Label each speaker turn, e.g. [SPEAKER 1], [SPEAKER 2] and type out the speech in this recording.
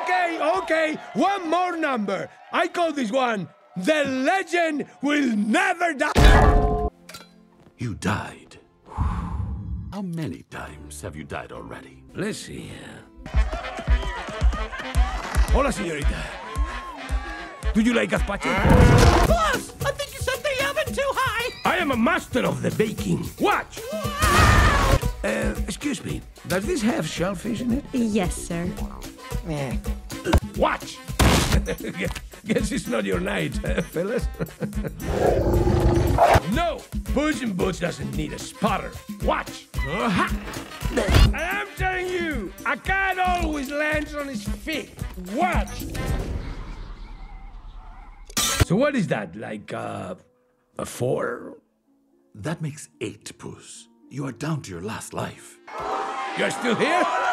[SPEAKER 1] Okay. One more number. I call this one, The Legend Will Never Die.
[SPEAKER 2] You died. How many times have you died already?
[SPEAKER 1] Let's see. Hola, señorita. Do you like gazpacho?
[SPEAKER 3] Puss! I think you set the oven too high!
[SPEAKER 1] I am a master of the baking. Watch! Excuse me. Does this have shellfish in it?
[SPEAKER 4] Yes, sir.
[SPEAKER 1] Watch! Guess it's not your night, fellas? No! Puss in Boots doesn't need a spotter. Watch! And I'm telling you, a cat always lands on his feet. Watch! So what is that, like, a 4?
[SPEAKER 2] That makes 8, Puss. You are down to your last life.
[SPEAKER 1] You're still here?